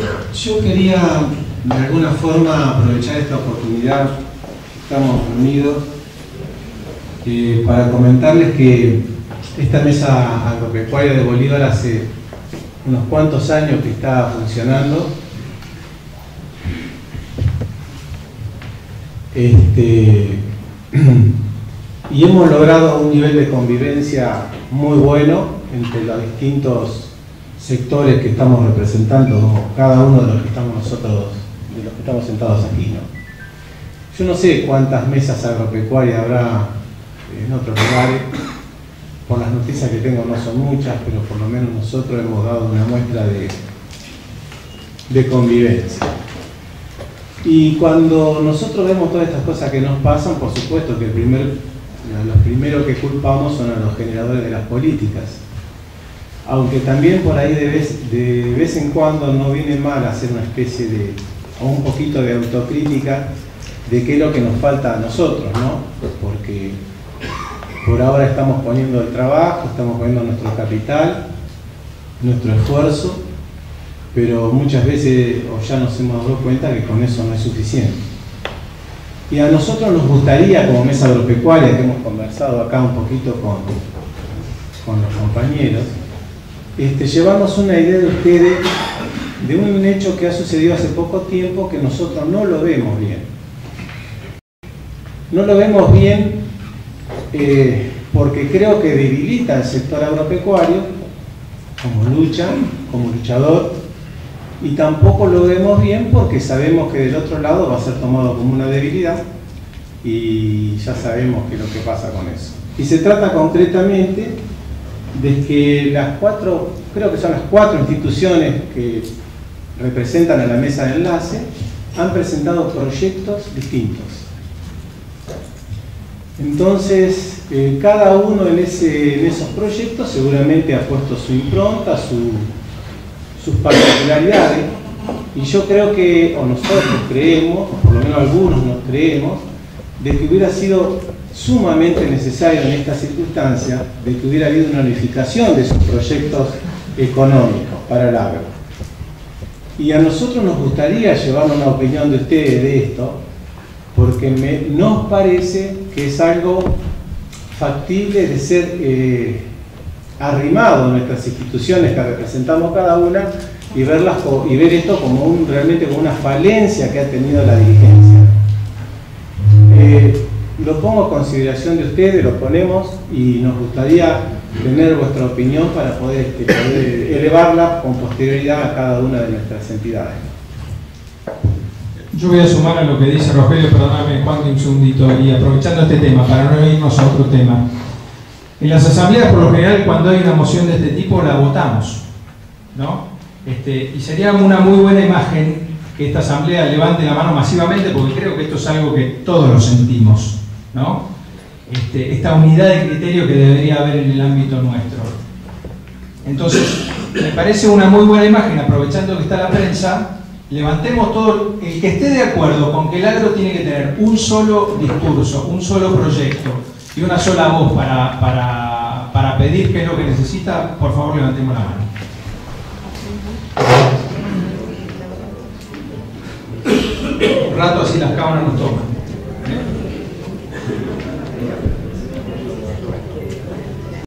Yo quería de alguna forma aprovechar esta oportunidad que estamos reunidos para comentarles que esta mesa agropecuaria de Bolívar hace unos cuantos años que está funcionando. Y hemos logrado un nivel de convivencia muy bueno entre los distintos sectores que estamos representando, cada uno de los que estamos nosotros, de los que estamos sentados aquí, ¿no? Yo no sé cuántas mesas agropecuarias habrá en otros lugares, por las noticias que tengo no son muchas, pero por lo menos nosotros hemos dado una muestra de convivencia. Y cuando nosotros vemos todas estas cosas que nos pasan, por supuesto que los primeros que culpamos son a los generadores de las políticas. Aunque también por ahí de vez en cuando no viene mal hacer una especie de, o un poquito de autocrítica de qué es lo que nos falta a nosotros, ¿no? Porque por ahora estamos poniendo el trabajo, estamos poniendo nuestro capital, nuestro esfuerzo, pero muchas veces o ya nos hemos dado cuenta que con eso no es suficiente. Y a nosotros nos gustaría, como mesa agropecuaria, que hemos conversado acá un poquito con los compañeros, llevarnos una idea de ustedes de un hecho que ha sucedido hace poco tiempo que nosotros no lo vemos bien. No lo vemos bien porque creo que debilita al sector agropecuario como lucha, como luchador, y tampoco lo vemos bien porque sabemos que del otro lado va a ser tomado como una debilidad y ya sabemos qué es lo que pasa con eso. Y se trata concretamente de que creo que son las cuatro instituciones que representan a la mesa de enlace, han presentado proyectos distintos. Entonces, cada uno en esos proyectos seguramente ha puesto su impronta, sus particularidades, y yo creo que, o nosotros creemos, o por lo menos algunos nos creemos, de que hubiera sido sumamente necesario en esta circunstancia, de que hubiera habido una unificación de sus proyectos económicos para el agro. Y a nosotros nos gustaría llevar una opinión de ustedes de esto, porque nos parece que es algo factible de ser arrimado a nuestras instituciones que representamos cada una y ver esto como realmente como una falencia que ha tenido la dirigencia. Lo pongo a consideración de ustedes, lo ponemos y nos gustaría tener vuestra opinión para poder elevarla con posterioridad a cada una de nuestras entidades. Yo voy a sumar a lo que dice Rogelio, perdóname Juan, un segundito, y aprovechando este tema, para no irnos a otro tema. En las asambleas, por lo general, cuando hay una moción de este tipo, la votamos, ¿no? Y sería una muy buena imagen que esta asamblea levante la mano masivamente, porque creo que esto es algo que todos lo sentimos, ¿no? Esta unidad de criterio que debería haber en el ámbito nuestro. Entonces, me parece una muy buena imagen, aprovechando que está la prensa, levantemos todo, el que esté de acuerdo con que el agro tiene que tener un solo discurso, un solo proyecto y una sola voz para pedir qué es lo que necesita, por favor levantemos la mano. Un rato así las cámaras nos toman.